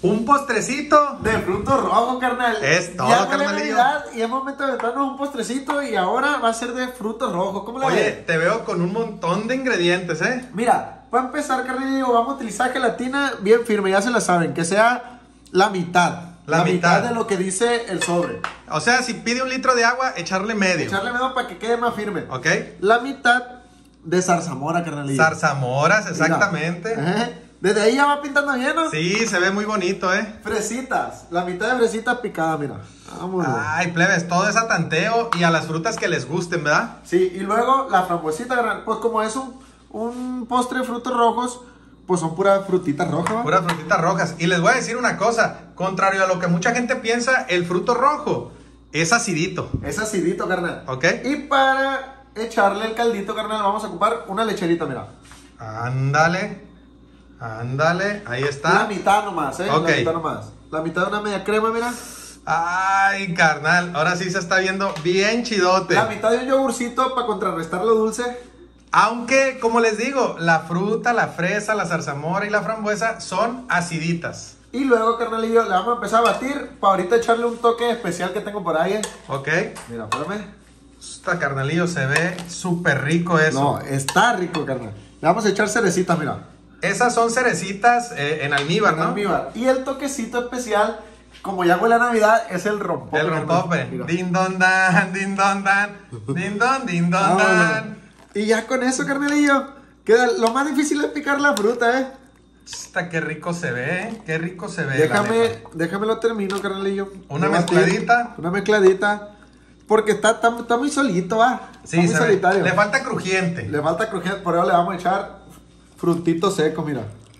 Un postrecito de fruto rojo, carnal. Es todo, ya carnalillo. Y es momento de meternos un postrecito y ahora va a ser de fruto rojo. ¿Cómo le Oye, ves? te veo con un montón de ingredientes, ¿eh? Mira, para empezar, carnalillo, vamos a utilizar gelatina bien firme, ya se la saben, que sea la mitad. La mitad de lo que dice el sobre. O sea, si pide 1 litro de agua, echarle medio. Echarle medio para que quede más firme. ¿Ok? La mitad de zarzamora, carnalillo. Zarzamoras, exactamente. Mira. Desde ahí ya va pintando bien, ¿no? Sí, se ve muy bonito, ¿eh? Fresitas, la mitad de fresitas picada, mira. Vámonos. Ay, plebes, todo es a tanteo y a las frutas que les gusten, ¿verdad? Sí, y luego la frambuesita, carnal, pues como es un postre de frutos rojos, pues son puras frutitas rojas, ¿va? Puras frutitas rojas. Y les voy a decir una cosa, contrario a lo que mucha gente piensa, el fruto rojo es acidito. Es acidito, carnal. ¿Ok? Y para echarle el caldito, carnal, vamos a ocupar una lecherita, mira. Ándale, ándale, ahí está. La mitad nomás, Ok. La mitad nomás. La mitad de una media crema, mira. Ay, carnal, ahora sí se está viendo bien chidote. La mitad de un yogurcito para contrarrestar lo dulce. Aunque, como les digo, la fruta, la fresa, la zarzamora y la frambuesa son aciditas. Y luego, carnalillo, le vamos a empezar a batir para ahorita echarle un toque especial que tengo por ahí, ¿Ok? Mira, espérame. Esta, carnalillo, se ve súper rico eso. No, está rico, carnal. Le vamos a echar cerecitas, mira. Esas son cerecitas en almíbar, ¿no? Almíbar. Y el toquecito especial, como ya huele a Navidad, es el rompope. El rompope. Mira. Din don dan, din don dan, din don dan. Y ya con eso, carnalillo, queda lo más difícil es picar la fruta, Esta, qué rico se ve, ¿eh? Qué rico se ve. la neta. Déjame lo termino, carnalillo. Una Lo batir, mezcladita. Una mezcladita. Porque está muy solito, va. Sí, está muy se ve. solitario. Le falta crujiente. Le falta crujiente, por eso le vamos a echar frutito seco, mira.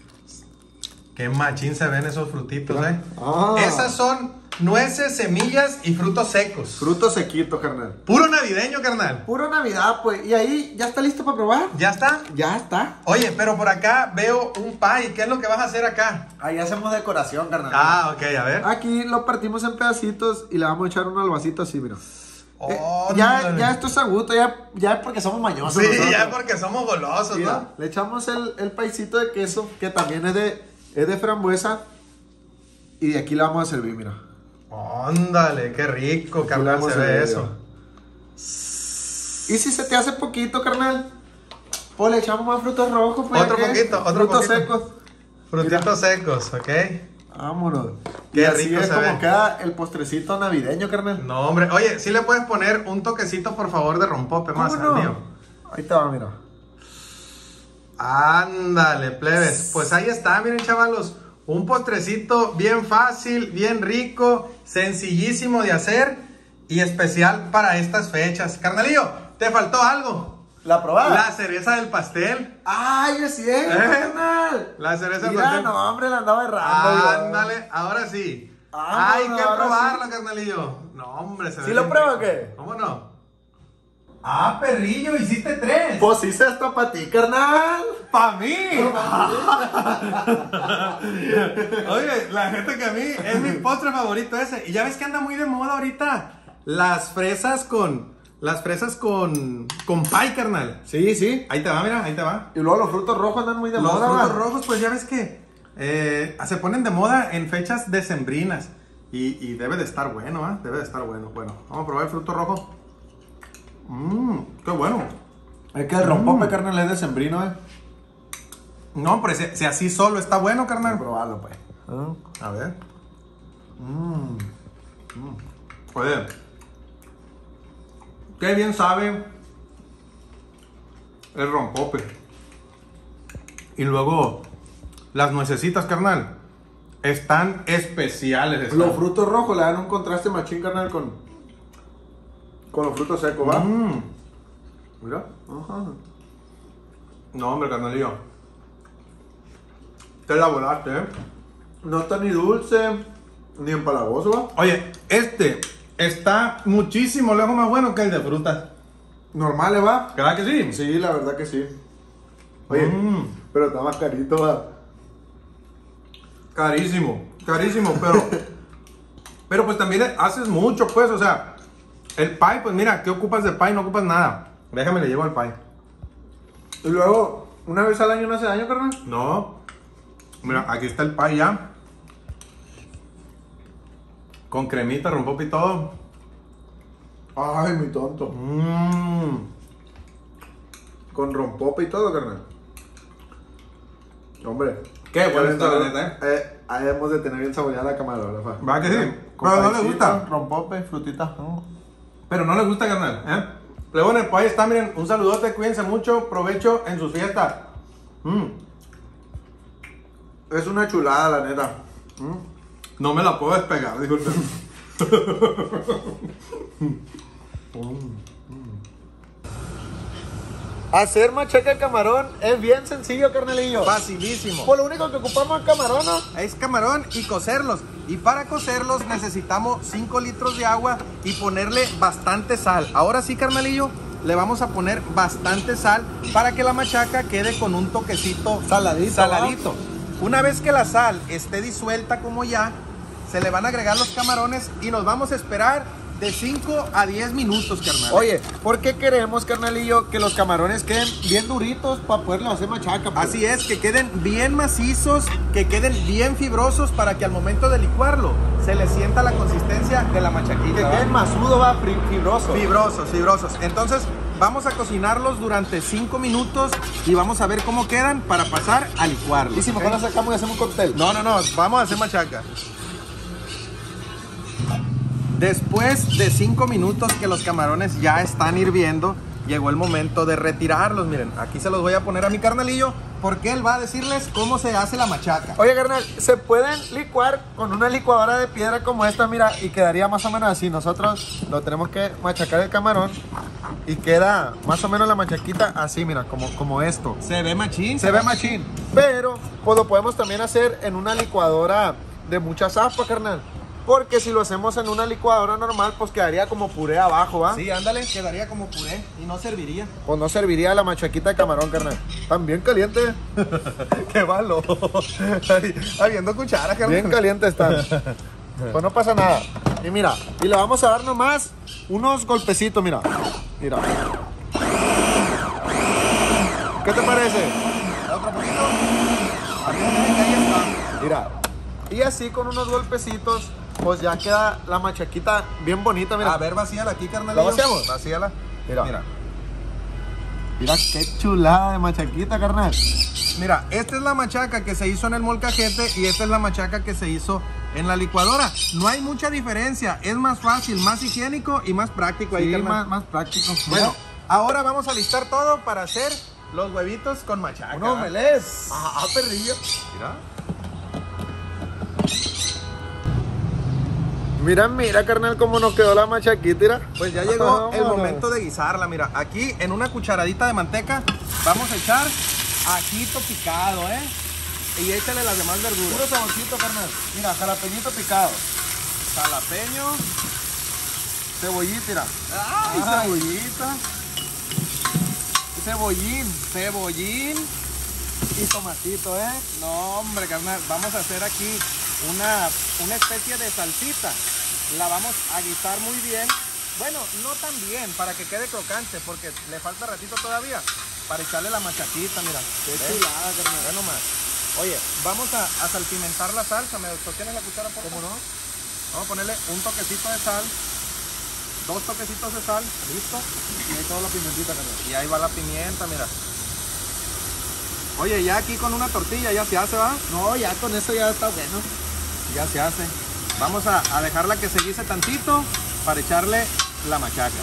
Qué machín se ven esos frutitos, ¿eh? Ah. Esas son nueces, semillas y frutos secos. Fruto sequito, carnal. Puro navideño, carnal. Puro Navidad, pues. Y ahí, ¿ya está listo para probar? ¿Ya está? Ya está. Oye, pero por acá veo un pie. ¿Qué es lo que vas a hacer acá? Ahí hacemos decoración, carnal. Ah, ok, a ver. Aquí lo partimos en pedacitos y le vamos a echar un albacito así, mira. Oh, Ya esto es a gusto, ya es porque somos mañosos. Sí, nosotros. ya porque somos golosos, Mira, ¿no? le echamos el paisito de queso, que también es de frambuesa. Y de aquí le vamos a servir, mira. Ándale, qué rico, carnal, Vamos se a ve ver, eso. Y si se te hace poquito, carnal, pues le echamos más frutos rojos. Pues, Otro ¿qué? poquito, otro frutos poquito. secos. Frutitos secos, ¿ok? Vámonos. Qué Y así rico es se como ve. queda el postrecito navideño, carnal. No, hombre. Oye, ¿sí le puedes poner un toquecito, por favor, de rompope más ¿Cómo al no? mío? Ahí te va, mira. Ándale, plebes. Pues ahí está, miren, chavalos. Un postrecito bien fácil, bien rico, sencillísimo de hacer y especial para estas fechas. Carnalillo, te faltó algo. ¿La probada? La cereza del pastel. ¡Ay, es cierto, carnal! La cereza del Mira, pastel. no, hombre, la andaba errando. yo. Ándale, ahora sí. Ah, Hay no, que ahora probarlo, carnalillo. No, hombre, se ve ¿Sí lo bien pruebo rico. o qué? ¿Cómo no? Ah, perrillo, hiciste 3. Pues hice esto para ti, carnal. ¡Pa' mí! Oye, la gente que a mí es mi postre favorito ese. Y ya ves que anda muy de moda ahorita. Las fresas con pie, carnal. Sí, sí. Ahí te va, mira, ahí te va. Y luego los frutos rojos andan muy de Los moda, frutos ¿va? rojos, pues ya ves que se ponen de moda en fechas decembrinas. Y debe de estar bueno, ¿ah? Debe de estar bueno. Bueno, vamos a probar el fruto rojo. Qué bueno. Es que el rompope, carnal, es decembrino, No, pero si así solo está bueno, carnal. Vamos a probarlo, pues. A ver. Oye, qué bien sabe el rompope. Y luego, las nuecesitas, carnal, están especiales. Están. Los frutos rojos le dan un contraste machín, carnal, con los frutos secos, ¿va? Mira. Ajá. No, hombre, carnalillo. Te la volaste, ¿eh? No está ni dulce, ni empalagoso, ¿va? Oye, este está muchísimo lejos más bueno que el de frutas. Normal, ¿va? ¿Verdad que sí? Sí, la verdad que sí. Oye, pero está más carito, ¿va? Carísimo, pero pues también haces mucho, pues, o sea, el pie, pues mira, ¿qué ocupas de pie? No ocupas nada. Déjame le llevo el pie. Y luego, una vez al año no hace daño, carnal. No, mira, aquí está el pie ya. Con cremita, rompope y todo. Ay, mi tonto. Con rompope y todo, carnal. Hombre. Qué bueno está la neta, Ahí hemos de tener bien saboreada la camarógrafa. ¿Va que sí? Con Pero no le paisito, gusta. Rompope, frutita. Pero no le gusta, carnal, Plebones, pues ahí está, miren, un saludote, cuídense mucho, provecho en sus fiestas. Es una chulada, la neta. No me la puedo despegar, disculpen. Hacer machaca de camarón es bien sencillo, carnalillo. Facilísimo. Pues lo único que ocupamos es camarón, ¿no? Es camarón y cocerlos. Y para cocerlos necesitamos 5 litros de agua y ponerle bastante sal. Ahora sí, carnalillo, le vamos a poner bastante sal para que la machaca quede con un toquecito saladito. Una vez que la sal esté disuelta como ya, se le van a agregar los camarones y nos vamos a esperar de 5 a 10 minutos, carnal. Oye, ¿por qué queremos, carnalillo, que los camarones queden bien duritos para poderlo hacer machaca? Pues? Así es, que queden bien macizos, que queden bien fibrosos para que al momento de licuarlo se le sienta la consistencia de la machaquita. Que queden masudo, va, fibroso. Fibrosos. Entonces, vamos a cocinarlos durante 5 minutos y vamos a ver cómo quedan para pasar a licuarlos. Y si mejor la sacamos y hacemos un cóctel. No, vamos a hacer machaca. Después de 5 minutos que los camarones ya están hirviendo, llegó el momento de retirarlos. Miren, aquí se los voy a poner a mi carnalillo porque él va a decirles cómo se hace la machaca. Oye, carnal, se pueden licuar con una licuadora de piedra como esta, mira, y quedaría más o menos así. Nosotros lo tenemos que machacar el camarón y queda más o menos la machaquita así, mira, como esto. Se ve machín. Se ve machín. Pero, pues lo podemos también hacer en una licuadora de mucha zapa, carnal. Porque si lo hacemos en una licuadora normal, pues quedaría como puré abajo, ¿va? Sí, ándale, quedaría como puré y no serviría. Pues no serviría la machaquita de camarón, carnal. También caliente. Qué malo. Habiendo cuchara, carnal. Bien caliente están. Pues no pasa nada. Y mira, y le vamos a dar nomás unos golpecitos, mira. Mira. ¿Qué te parece? ¿Otro poquito? Ahí está. Mira. Y así con unos golpecitos, pues ya queda la machaquita bien bonita, mira. A ver, vacíala aquí, carnal. ¿La vaciamos? Vacíala. Mira. Mira qué chulada de machaquita, carnal. Mira, esta es la machaca que se hizo en el molcajete y esta es la machaca que se hizo en la licuadora. No hay mucha diferencia, es más fácil, más higiénico y más práctico. Sí, ahí, más práctico. Bueno, ahora vamos a listar todo para hacer los huevitos con machaca. Unos melés. Perrillo. Mira. Mira, carnal, cómo nos quedó la machaquita, mira. Pues ya llegó el momento de guisarla, mira. Aquí en una cucharadita de manteca vamos a echar ajito picado, y échale las demás verduras. Puro saborcito, carnal. Mira, jalapeñito picado. Jalapeño. Cebollita, mira. ¡Ay, cebollita! Cebollín. Y tomatito, No, hombre, carnal, vamos a hacer aquí una especie de salsita. La vamos a guisar muy bien. Bueno, no tan bien, para que quede crocante, porque le falta ratito todavía para echarle la machaquita, mira. Qué chulada, carnal. Bueno, más. Oye, vamos a salpimentar la salsa. ¿Me sostienes la cuchara, por favor? ¿Cómo no? Vamos a ponerle un toquecito de sal, 2 toquecitos de sal, listo. Y ahí toda la pimentita, carnal. Y ahí va la pimienta, mira. Oye, ya aquí con una tortilla ya se hace, ¿va? No, ya con eso ya está bueno. Ya se hace. Vamos a dejarla que se guise tantito para echarle la machaca.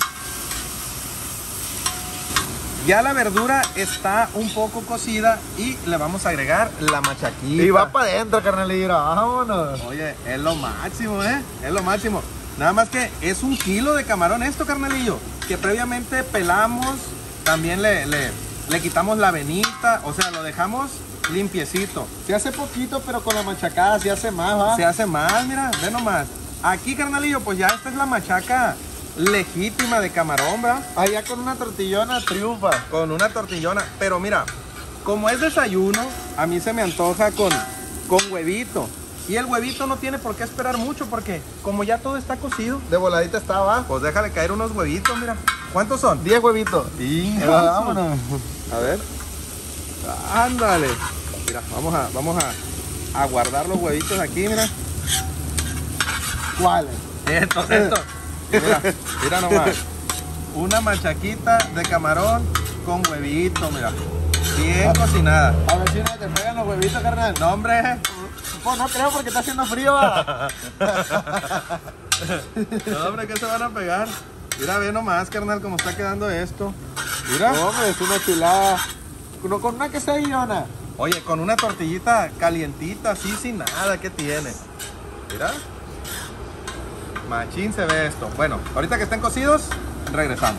Ya la verdura está un poco cocida y le vamos a agregar la machaquita. Y va para adentro, carnalillo. Vámonos. Oye, es lo máximo, es lo máximo. Nada más que es 1 kilo de camarón esto, carnalillo, que previamente pelamos, también le quitamos la venita, o sea, lo dejamos limpiecito. Se hace poquito, pero con la machacada se hace más, ¿va? Se hace más, mira, ve nomás. Aquí, carnalillo, pues ya esta es la machaca legítima de camarón, ¿verdad? Allá con una tortillona triunfa. Con una tortillona, pero mira, como es desayuno, a mí se me antoja con huevito. Y el huevito no tiene por qué esperar mucho porque como ya todo está cocido, De voladita está abajo. pues déjale caer unos huevitos, mira. ¿Cuántos son? 10 huevitos. Vámonos. A ver. Ándale. Mira, vamos a guardar los huevitos aquí, mira. ¿Cuáles? Esto. Mira nomás. Una machaquita de camarón con huevito, mira. Bien cocinada. A ver si no te pegan los huevitos, carnal. No, hombre. Pues no creo porque está haciendo frío. ¿Va? No, hombre, ¿qué se van a pegar? Mira, ve nomás, carnal, cómo está quedando esto. Mira. No, hombre, es una chulada. No, con una quesadillona. Oye, con una tortillita calientita, así sin nada, ¿qué tiene? Mira. Machín se ve esto. Bueno, ahorita que estén cocidos, regresamos.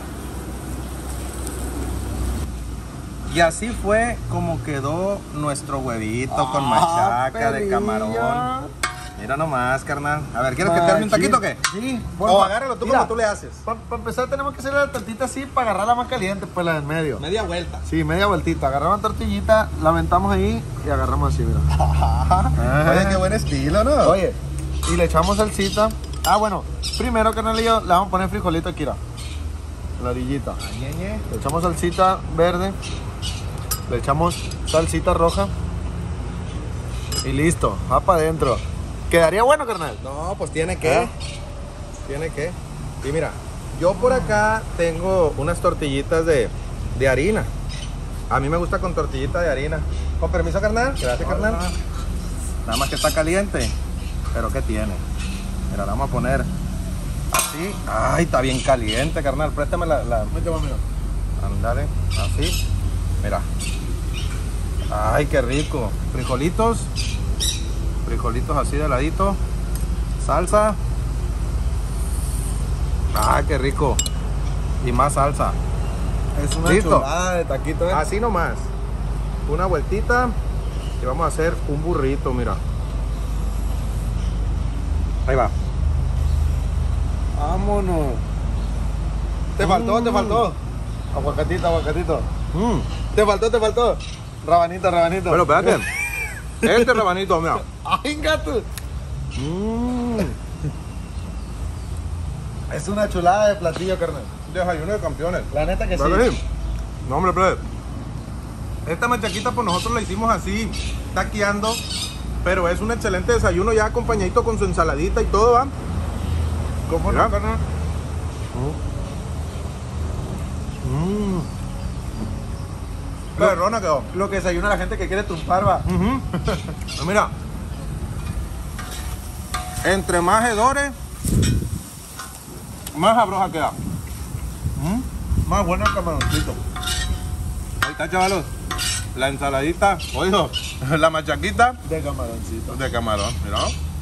Y así fue como quedó nuestro huevito con machaca de camarón. Mira nomás, carnal. A ver, ¿quieres que te arme un taquito o qué? Sí. O agárralo tú como tú le haces. Para empezar tenemos que hacer la tortita así para agarrarla más caliente, pues la del medio. Media vuelta. Sí, media vueltita. Agarramos la tortillita, la aventamos ahí y agarramos así, mira. Oye, qué buen estilo, ¿no? Oye, y le echamos salsita. Ah, bueno, primero, carnalillo, le vamos a poner frijolito aquí, mira. La orillita. Le echamos salsita verde. Le echamos salsita roja. Y listo, va para adentro. ¿Quedaría bueno, carnal? No, pues tiene que. Tiene que. Y mira, yo por acá tengo unas tortillitas de harina. A mí me gusta con tortillita de harina. Con permiso, carnal. Gracias, carnal. Nada más que está caliente. Pero ¿qué tiene? Mira, la vamos a poner así. Ay, está bien caliente, carnal. Préstame la... Ándale, así. Mira. Ay, qué rico. Frijolitos. Frijolitos así de ladito. Salsa. Ah, qué rico. Y más salsa. Es una ¿Listo? chulada de taquito, ¿eh? Así nomás. Una vueltita. Y vamos a hacer un burrito, mira. Ahí va. Vámonos. Te faltó, te faltó. Aguacatito, aguacatito. Te faltó. Rabanito. Pero espérate. Este rabanito, mira. ¡Ay, gato! Es una chulada de platillo, carnal. Desayuno de campeones. La neta que sí. ¿Verdad que sí? No, hombre, plebe. Esta machaquita, pues nosotros la hicimos así, taqueando. Pero es un excelente desayuno ya acompañadito con su ensaladita y todo, ¿va? ¿Cómo Mira. no, carnal? Perrona quedó. Lo que desayuna la gente que quiere triunfar, va. Mira. Entre más hedores, más sabrosa queda. Más bueno el camaroncito. Ahí está, chavalos. La ensaladita, oigo, la machaquita De camaroncito. de camarón, mira.